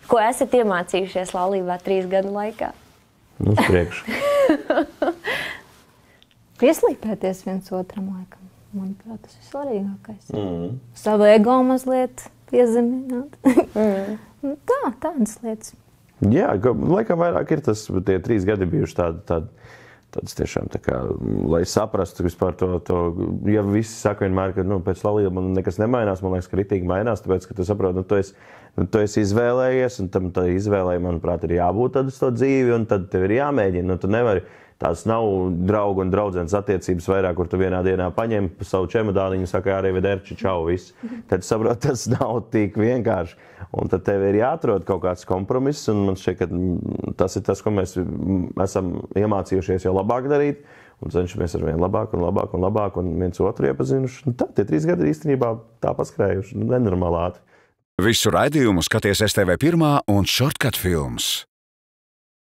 Ko esat iemācījušies laulībā 3 gadu laikā? Nu, uz priekšu. Pieslīpēties viens otram laikam. Manuprāt, tas ir svarīgākais. Savu ego mazliet piezemināt. Tādas lietas. Jā, laikam vairāk ir tas, tie 3 gadi bijuši tāds tiešām tā kā, lai saprastu vispār to, ja visi saka vienmēr, ka pēc laulības man nekas nemainās, man liekas, ka ritīgi mainās, tāpēc, ka tu saproti, tu esi izvēlējies, un tam tā izvēlēji, manuprāt, ir jābūt tad uz to dzīvi, un tad tev ir jāmēģina, tu nevari. Tās nav draugu un draudzenes attiecības vairāk, kur tu vienā dienā paņem savu čemodāniņu un saka, arī vederči, čau, viss. Tad saprot, tas nav tik vienkārši. Un tad tev ir jāatrod kaut kāds kompromiss, un man šķiet, ka tas ir tas, ko mēs esam iemācījušies jau labāk darīt, un cenšamies ar vien labāk un labāk un labāk, un viens otru iepazinuši. Un tā, tie 3 gadi ir īstenībā tā paskrējuši, nenormāli ātri. Visu raidījumu skaties STV1 un Shortcut Films.